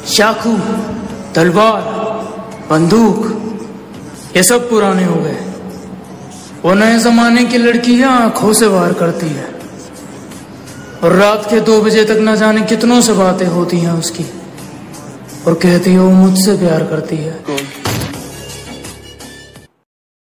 चाकू, तलवार, बंदूक, ये सब पुराने हो गए। वो नए जमाने की लड़कियां आंखों से वार करती है और रात के 2 बजे तक न जाने कितनों से बातें होती हैं उसकी, और कहती है वो मुझसे प्यार करती है।